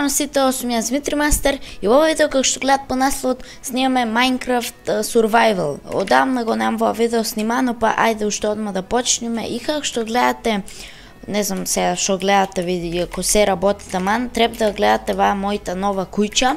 на сите, ovo sam ja Dmitri Master i u ovo video kako što gledat po naslovu snimаме Minecraft Survival. Odavno го нямам во видео снимано, па ајде уште одма да почнеме и како што гледате, не знам сега што гледате види, ако се работи таман, треба да гледате ваа мојата нова куќа.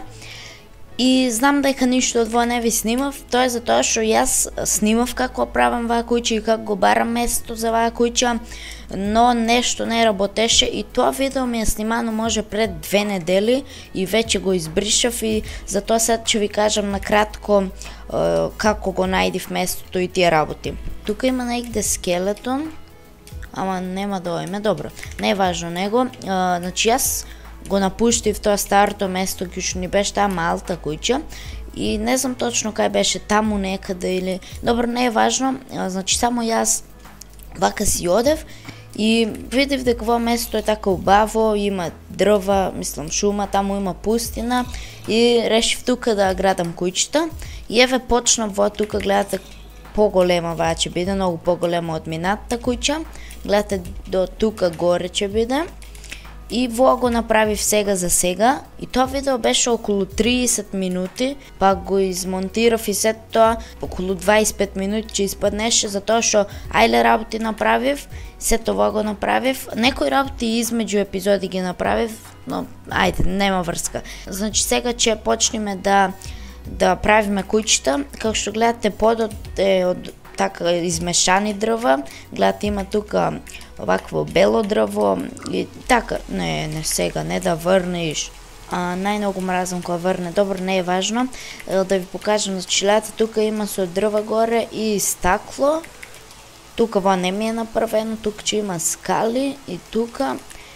И знам дека ништо од во не ви снимав, тоа е затоа што јас снимав како правам ваа куќа и како го барам место за ваа куќа, но нешто не работеше и тоа видео ми е снимано може пред 2 недели и веќе го избришав и затоа сега ќе ви кажам накратко како го најдив местото и тие работи. Тука има негде скелетон, ама нема да име, добро, не е важно него, значи јас го напуштив тоа старото место кој што ни беше таа малта куќа и не знам точно кај беше, таму некаде или... Добро, не е важно, значи само јас вака си одев и видев дека во место е така убаво, има дрва, мислам шума, таму има пустина и решив тука да градам куќата и еве почнав во тука, гледате поголема ваа ќе биде, многу поголема од минатата куќа, гледате до тука горе ќе биде. И во го направив сега за сега и тоа видео беше околу 30 минути, па го измонтирав и сето тоа околу 25 минути ќе испаднеше затоа што ајле работи направив, сето во го направив, некои работи измеѓу епизоди ги направив, но ајде, нема врска. Значи сега ќе почнеме да правиме куќата, како што гледате подот е од така измешани дрва, гледате има тука овакво бело дрво и така, не сега, не да врнеш, најмногу мразам кога врне, добро, не е важно, да ви покажам, значи гледате тука има со дрва горе и стакло, тука во не ми е направено, тука ќе има скали и тука,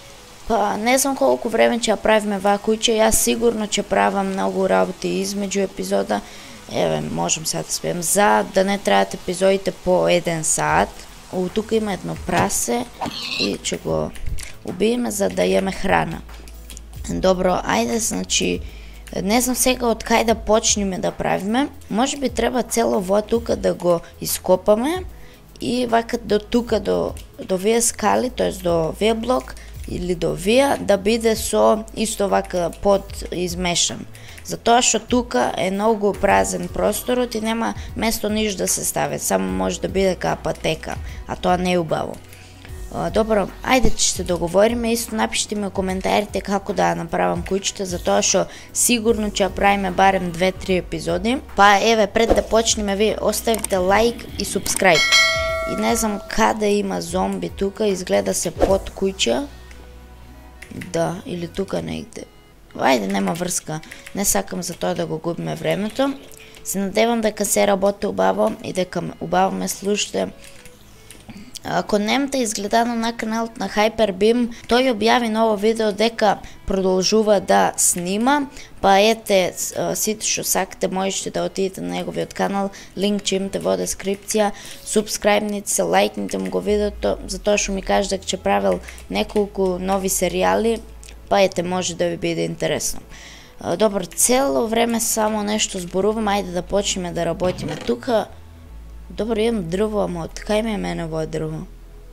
па не знам колку време ќе ја правиме ваа куќа, јас сигурно ќе правам многу работи измеѓу епизода. Еве, можем сега да спеем за да не траат епизодите по 1 сат. Тука има едно прасе и ќе го убиеме за да јеме храна. Добро, ајде, значи, не знам сега од кај да почнеме да правиме. Може би треба цело во тука да го ископаме и вака до тука, до вие скали, тоест до вие блок или до вие, да биде со исто вака под измешан. Затоа што тука е многу празен просторот и нема место ништо да се стави, само може да биде кај патека, а тоа не е убаво. Добро, ајде ќе се договориме, исто напишите ми коментарите како да направам куќата, затоа што сигурно ќе ја правиме барем 2-3 епизоди. Па еве, пред да почнеме ви оставите лайк и субскрайб. И не знам каде има зомби тука, изгледа се под куќа. Да, или тука негде. Ајде, нема врска, не сакам за тоа да го губиме времето. Се надевам дека се работи убаво и дека убаво ме слушате. Ако немате изгледано на каналот на Hyperbeam, тој објави ново видео дека продолжува да снима, па ете, сите што сакате можете да отидете на неговиот канал, линк ќе имате во дескрипција, субскрајбните се, лајкните му го видеото, затоа што ми каже дека ќе правил неколку нови серијали, па ете, може да ви биде интересно. Добро, цело време само нешто зборувам, ајде да почнеме да работиме тука. Добро, имам дрво, ама од кај ме мене во дрво?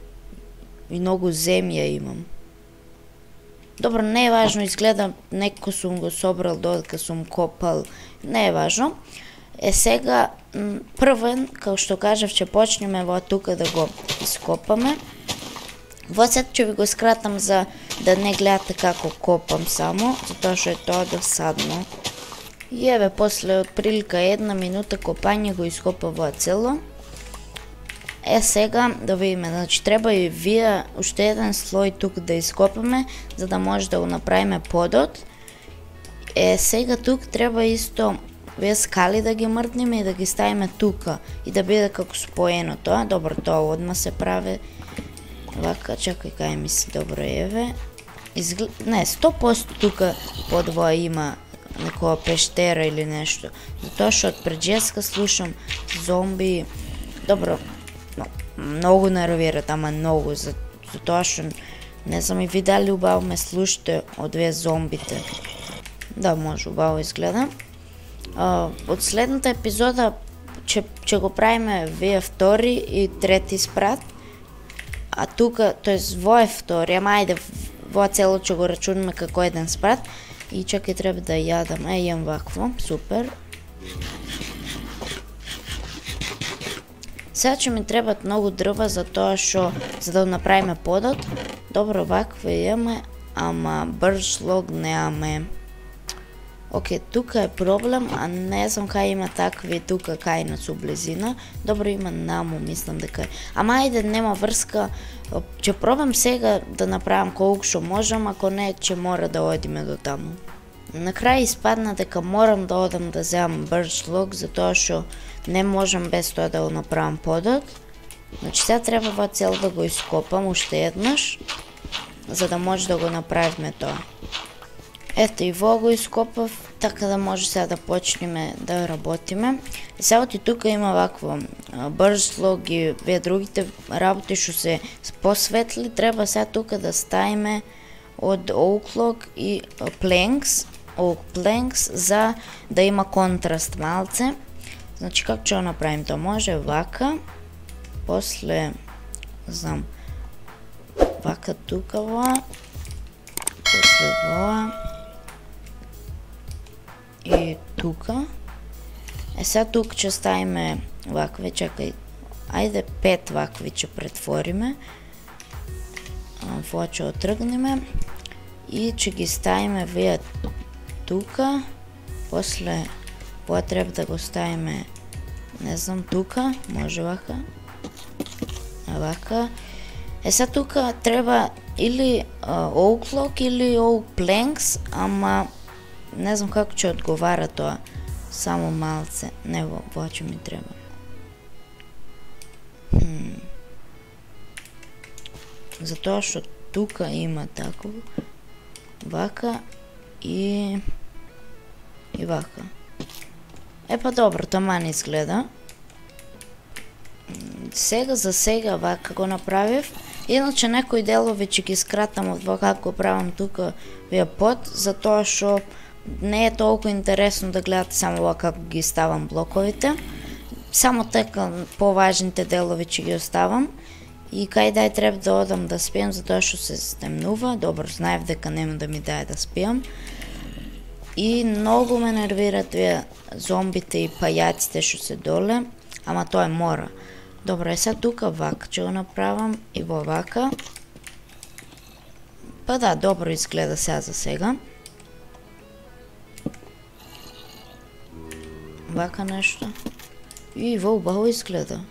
И многу земја имам. Добро, не е важно, изгледа неко сум го собрал додека сум копал, не е важно. Сега, првен, како што кажав, ќе почнеме во тука да го ископаме. Во сет ќе ви го скратам за да не гледате како копам само, затоа што е тоа досадно. И еве, после отприлика 1 минута копање го ископава цело. Сега да видиме, значи треба и вие уште еден слој тук да ископаме, за да може да го направиме подот. Сега тук треба исто вие скали да ги мртнеме и да ги ставиме тука и да биде како споено тоа. Добро, тоа одма се прави. Вака, чакај кај ми се, добро, еве. Не, 100% тука подвоа има некоја пештера или нешто. Затоа што од преджеска слушам зомби. Добро, многу нервират, ама многу, затоа што не знам и ви дали убаво ме слушате од вие зомбите. Да, може, убаво изгледа. Од следната епизода ќе го правиме вие втори и трети спрат. А тука, тоест во е втори, ама ајде, во цело ќе го рачунаме како еден спрат. И чакай, треба да јадам. Имам вакво, супер. Сега ќе ми требат многу дрва за да направиме подот. Добро, вакво имаме, ама брж лог немаме. Окей, тука е проблем, а не знам кај има такви тука кај нас у близина. Добро, има наму, мислам дека е. Ама ајде, нема врска. Ќе пробам сега да направам колку што можам, ако не, ќе мора да одиме до таму. На крај испадна дека морам да одам да земам брж лог, затоа што не можам без тоа да го направам подот. Значи сега треба во цел да го ископам уште еднаш, за да може да го направиме тоа. Ето и во го ископав, така да може сега да почнеме да работиме. И сега и тука има вакво брж лог и вие другите работи што се посветли, треба сега тука да ставиме од oak log и planks, за да има контраст малце. Значи како ќе го направим тоа? Може вака, после, знам, вака тука во, после во и тука. Сега тука ќе ставиме вакви, чекај, ајде 5 вакви ќе претвориме. Во ќе отргнеме и ќе ги ставиме вие тука, после во треба да го ставиме, не знам, тука, може вака, вака. Сега тука треба или oak log или oak planks, ама не знам како ќе одговара тоа, само малце, не во ќе ми треба. Затоа што тука има тако, вака и вака. Па добро, тома не изгледа. Сега за сега вака го направив. Иначе некои делови ќе ги скратам од во како го правам тука вие под, затоа што не е толку интересно да гледате само во како ги ставам блоковите. Само така поважните делови ќе ги оставам. И кај дај треба да одам да спијам, затоа што се стемнува. Добро, знаев дека нема да ми дај да спијам. И многу ме нервират вие зомбите и пајаците што се доле, ама тоа е мора. Добро, сега тука вака ќе го направам и во вака. Па да, добро изгледа сега за сега. Вака нешто. И во убаво изгледа.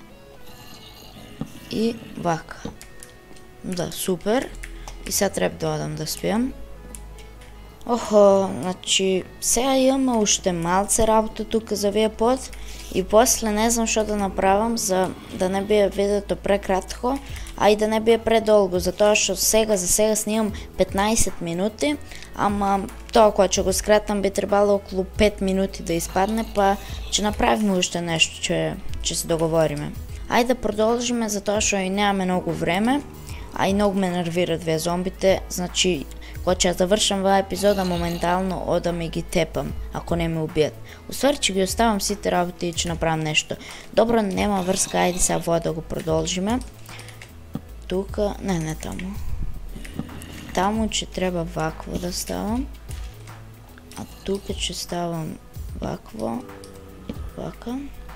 И вака. Да, супер. И сега треба да одам да спијам. Охо, значи, сега имаме уште малце работа тука за вие под и после не знам што да направам за да не бие видеото прекратко, а и да не бие предолго, затоа што за сега снимам 15 минути, ама тоа кога ќе го скратам би требало околу 5 минути да испадне, па ќе направиме уште нешто, ќе се договориме. Ајде да продолжиме, затоа што и немаме многу време, а и многу ме нервират вие зомбите, значи кога ќе завршам оваа епизода, моментално одам и ги тепам, ако не ме убијат. Уствари ќе ги оставам сите работи и ќе направам нешто. Добро, нема врска, ајде сега во да го продолжиме. Тука, не таму. Таму ќе треба вакво да ставам. А тука ќе ставам вакво, вака.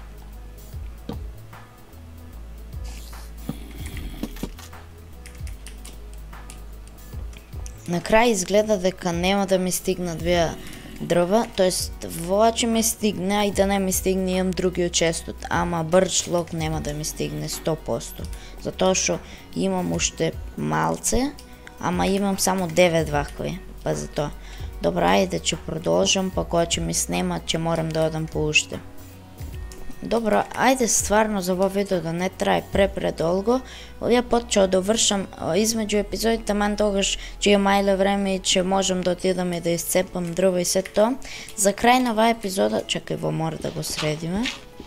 На крај изгледа дека нема да ми стигнат вие дрва, тоест воа ќе ми стигне, а и да не ми стигне имам другиот честот, ама брж лог нема да ми стигне 100%, затоа што имам уште малце, ама имам само 9 вакви, па за тоа. Добро, ајде ќе продолжам, па кога ќе ми снемат ќе морам да одам по уште. Добро, ајде стварно за ово видео да не трае предолго. Овие пат ќе довршам измеѓу епизодите, ман тогаш ќе има мајле време и ќе можам да отидам и да исцепам дрва и се тоа. За крај на оваа епизода, чекај, во мора да го средиме.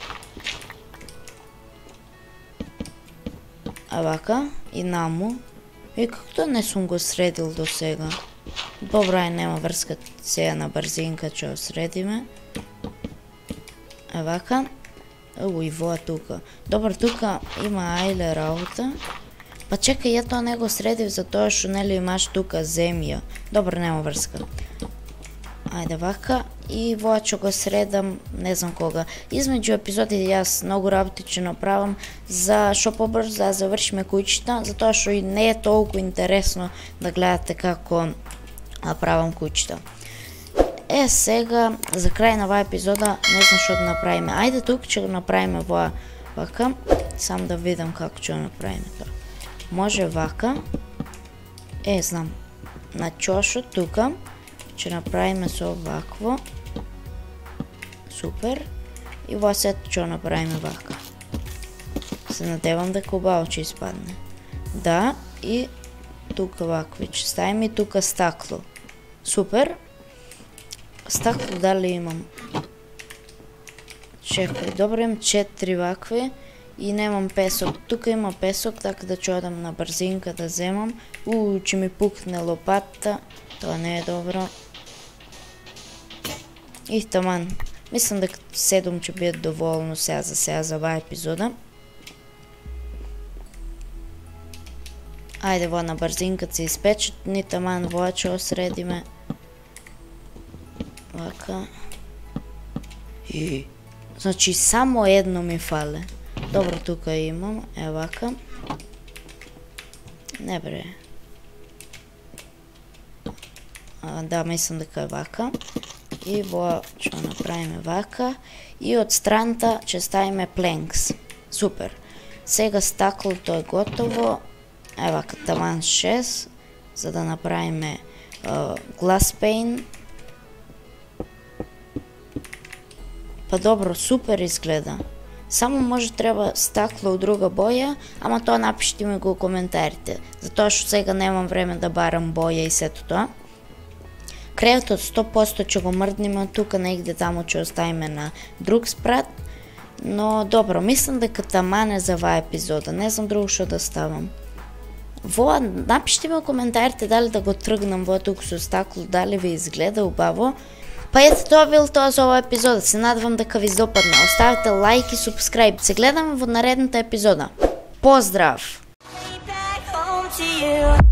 А вака, и наму. И како не сум го средил до сега. Добро, нема врска, сега на брзинка ќе го средиме. А вака. И во тука. Добро, тука има ајле работа. Па чекај, ја тоа не го средив затоа што нели имаш тука земја. Добро, нема врска. Ajde vaka. I ovo ću ga sredam, ne znam koga. Između epizodi jaz mnogo работи ću napravim za što побързо да завършим кучета, zato što i не е толкова интересно да гледате како правам кучета. Сега, за край на ова епизода, не знам што да направиме. Ајде тук ќе го направиме вака, само да видам како ќе го направиме тоа. Може вака, знам, на чошот тука, ќе направиме со вакво, супер, и во сето ќе го направиме вака. Се надевам дека убаво ќе испадне. Да, и тука вакви ќе ставиме и тука стакло. Супер. Стакло дали имам? Чекай, добро имам 4 вакви и немам песок. Тука има песок, така да ќе одам на брзинка да земам. Ќе ми пукне лопатата, тоа не е добро. И таман. Мислам дека 7 ќе биде доволно сега за оваа епизода. Ајде во на брзинка се испечат, ни таман во ќе осредиме. Вака. И значи само едно ми фале. Добро, тука имам, вака. Не бре. Да, мислам дека е вака. И во ќе направиме вака. И од страната ќе ставиме пленкс. Супер. Сега стаклото е готово. Вака, таман 6, за да направиме glass pane. Па добро, супер изгледа. Само може треба стакло од друга боја, ама тоа напишите ми го у коментарите. Затоа што сега немам време да барам боја и сето тоа. Креветот 100% ќе го мрдниме од тука, негде таму ќе оставиме на друг спрат. Но добро, мислам дека таман е за оваа епизода, не знам друго што да ставам. Напишите ми у коментарите дали да го тргнам во тук со стакло, дали ви изгледа убаво. Па ето тоа бил тоа за оваа епизода. Се надевам дека ви допадна. Оставете лайк и субскрайб. Се гледаме во наредната епизода. Поздрав!